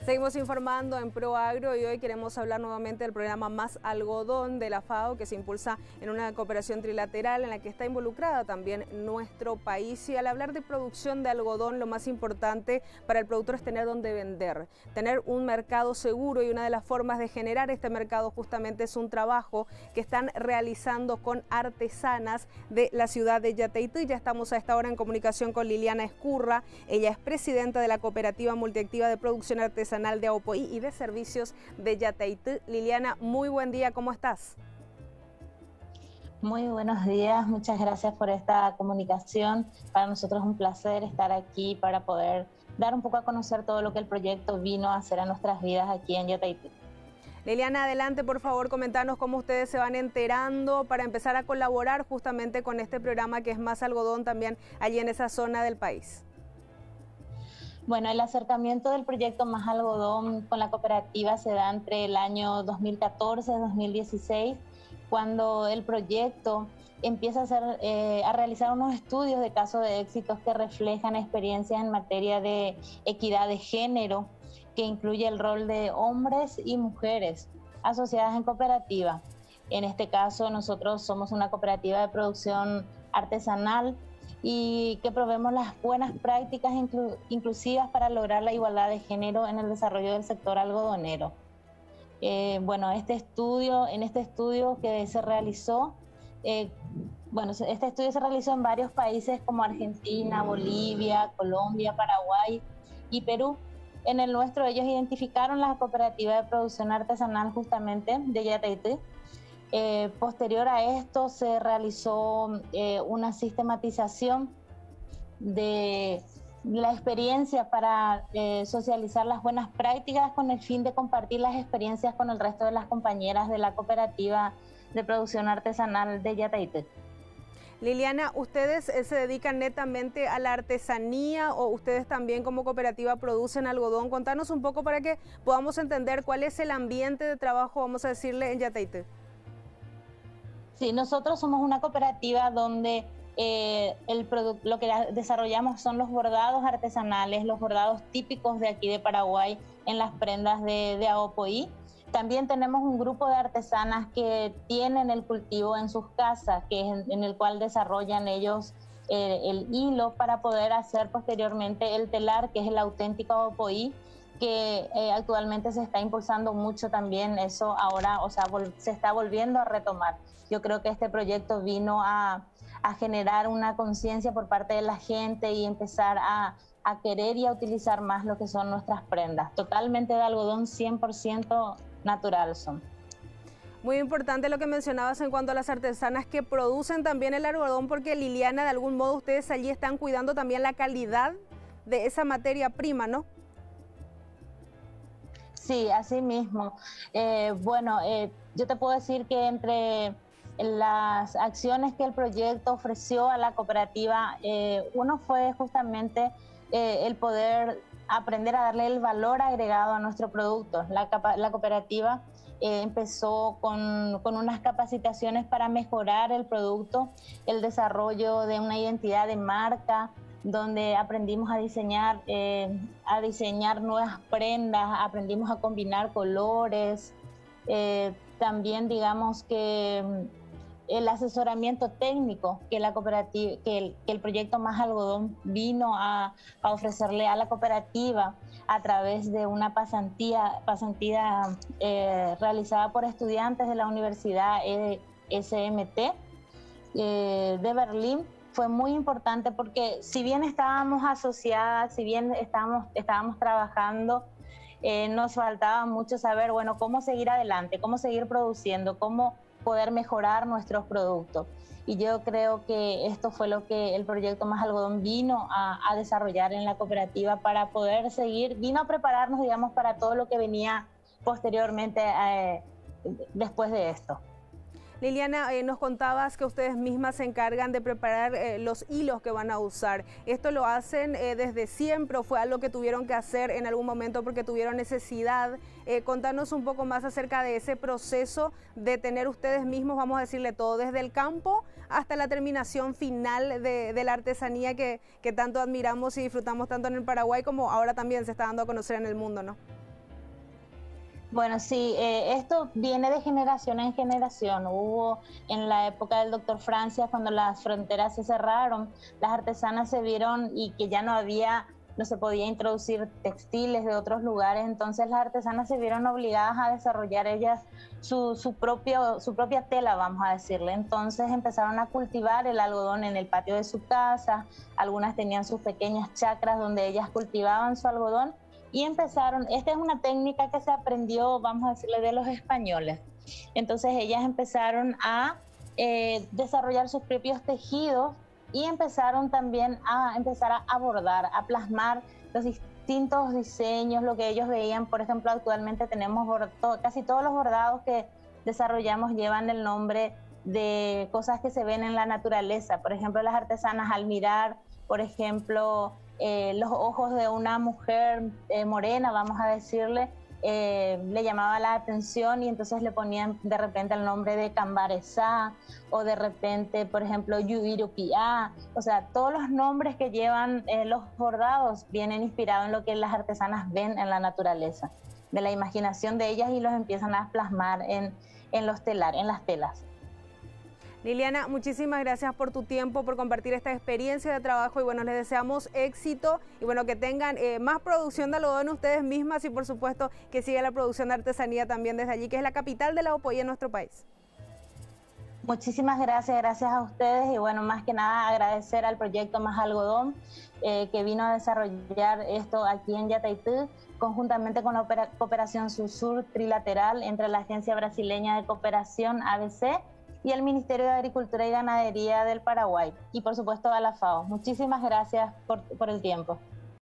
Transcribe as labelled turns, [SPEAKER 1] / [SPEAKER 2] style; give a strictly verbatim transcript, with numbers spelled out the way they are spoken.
[SPEAKER 1] Seguimos informando en ProAgro y hoy queremos hablar nuevamente del programa Más Algodón de la FAO, que se impulsa en una cooperación trilateral en la que está involucrada también nuestro país. Y al hablar de producción de algodón, lo más importante para el productor es tener dónde vender, tener un mercado seguro, y una de las formas de generar este mercado justamente es un trabajo que están realizando con artesanas de la ciudad de Yateití. Ya estamos a esta hora en comunicación con Liliana Escurra. Ella es presidenta de la Cooperativa Multiactiva de Producción Artesanal de Aopoí y de Servicios de Yateití. Liliana, muy buen día, ¿cómo estás?
[SPEAKER 2] Muy buenos días, muchas gracias por esta comunicación. Para nosotros es un placer estar aquí para poder dar un poco a conocer todo lo que el proyecto vino a hacer a nuestras vidas aquí en Yateití.
[SPEAKER 1] Liliana, adelante, por favor, comentanos cómo ustedes se van enterando para empezar a colaborar justamente con este programa que es Más Algodón también allí en esa zona del país.
[SPEAKER 2] Bueno, el acercamiento del proyecto Más Algodón con la cooperativa se da entre el año dos mil catorce y dos mil dieciséis, cuando el proyecto empieza a, hacer, eh, a realizar unos estudios de casos de éxitos que reflejan experiencias en materia de equidad de género, que incluye el rol de hombres y mujeres asociadas en cooperativa. En este caso, nosotros somos una cooperativa de producción artesanal y que proveemos las buenas prácticas inclu inclusivas para lograr la igualdad de género en el desarrollo del sector algodonero. Eh, bueno, este estudio, en este estudio que se realizó, eh, bueno, este estudio se realizó en varios países como Argentina, Bolivia, Colombia, Paraguay y Perú. En el nuestro ellos identificaron la cooperativa de producción artesanal justamente de Yateití. Eh, posterior a esto se realizó eh, una sistematización de la experiencia para eh, socializar las buenas prácticas con el fin de compartir las experiencias con el resto de las compañeras de la cooperativa de producción artesanal de Yateití.
[SPEAKER 1] Liliana, ¿ustedes eh, se dedican netamente a la artesanía o ustedes también como cooperativa producen algodón? Contanos un poco para que podamos entender cuál es el ambiente de trabajo, vamos a decirle, en Yateití.
[SPEAKER 2] Sí, nosotros somos una cooperativa donde eh, el lo que desarrollamos son los bordados artesanales, los bordados típicos de aquí de Paraguay en las prendas de, de Aopoí. También tenemos un grupo de artesanas que tienen el cultivo en sus casas, que es en, en el cual desarrollan ellos eh, el hilo para poder hacer posteriormente el telar, que es el auténtico Aopoí, que eh, actualmente se está impulsando mucho también eso ahora, o sea, se está volviendo a retomar. Yo creo que este proyecto vino a, a generar una conciencia por parte de la gente y empezar a, a querer y a utilizar más lo que son nuestras prendas. Totalmente de algodón, cien por ciento natural son.
[SPEAKER 1] Muy importante lo que mencionabas en cuanto a las artesanas que producen también el algodón, porque Liliana, de algún modo ustedes allí están cuidando también la calidad de esa materia prima, ¿no?
[SPEAKER 2] Sí, así mismo. Eh, bueno, eh, yo te puedo decir que entre las acciones que el proyecto ofreció a la cooperativa, eh, uno fue justamente eh, el poder aprender a darle el valor agregado a nuestro producto. La, la cooperativa eh, empezó con, con unas capacitaciones para mejorar el producto, el desarrollo de una identidad de marca, donde aprendimos a diseñar, eh, a diseñar nuevas prendas, aprendimos a combinar colores, eh, también digamos que el asesoramiento técnico que la cooperativa, que el, que el proyecto Más Algodón vino a, a ofrecerle a la cooperativa a través de una pasantía, pasantía eh, realizada por estudiantes de la Universidad S M T eh, de Berlín. Fue muy importante porque si bien estábamos asociadas, si bien estábamos, estábamos trabajando, eh, nos faltaba mucho saber, bueno, cómo seguir adelante, cómo seguir produciendo, cómo poder mejorar nuestros productos. Y yo creo que esto fue lo que el proyecto Más Algodón vino a, a desarrollar en la cooperativa para poder seguir, vino a prepararnos, digamos, para todo lo que venía posteriormente eh, después de esto.
[SPEAKER 1] Liliana, eh, nos contabas que ustedes mismas se encargan de preparar eh, los hilos que van a usar. ¿Esto lo hacen eh, desde siempre o fue algo que tuvieron que hacer en algún momento porque tuvieron necesidad? Eh, contanos un poco más acerca de ese proceso de tener ustedes mismos, vamos a decirle todo, desde el campo hasta la terminación final de, de la artesanía que, que tanto admiramos y disfrutamos tanto en el Paraguay como ahora también se está dando a conocer en el mundo, ¿no?
[SPEAKER 2] Bueno, sí, eh, esto viene de generación en generación. Hubo en la época del doctor Francia, cuando las fronteras se cerraron, las artesanas se vieron y que ya no había, no se podía introducir textiles de otros lugares, entonces las artesanas se vieron obligadas a desarrollar ellas su, su, propio, su propia tela, vamos a decirle. Entonces empezaron a cultivar el algodón en el patio de su casa, algunas tenían sus pequeñas chacras donde ellas cultivaban su algodón, y empezaron, esta es una técnica que se aprendió, vamos a decirle, de los españoles. Entonces ellas empezaron a eh, desarrollar sus propios tejidos y empezaron también a empezar a abordar, a plasmar los distintos diseños, lo que ellos veían. Por ejemplo, actualmente tenemos bordo, casi todos los bordados que desarrollamos llevan el nombre de cosas que se ven en la naturaleza. Por ejemplo, las artesanas al mirar, por ejemplo, Eh, los ojos de una mujer eh, morena, vamos a decirle, eh, le llamaba la atención y entonces le ponían de repente el nombre de Cambaresá o de repente, por ejemplo, Yubirupiá. O sea, todos los nombres que llevan eh, los bordados vienen inspirados en lo que las artesanas ven en la naturaleza, de la imaginación de ellas, y los empiezan a plasmar en, en los telar, en las telas.
[SPEAKER 1] Liliana, muchísimas gracias por tu tiempo, por compartir esta experiencia de trabajo y bueno, les deseamos éxito y bueno, que tengan eh, más producción de algodón ustedes mismas y por supuesto que siga la producción de artesanía también desde allí, que es la capital de la Opolla en nuestro país.
[SPEAKER 2] Muchísimas gracias, gracias a ustedes y bueno, más que nada agradecer al proyecto Más Algodón eh, que vino a desarrollar esto aquí en Yataití, conjuntamente con la Cooperación Sur-Sur Trilateral entre la Agencia Brasileña de Cooperación A B C y el Ministerio de Agricultura y Ganadería del Paraguay y por supuesto a la FAO. Muchísimas gracias por, por el tiempo.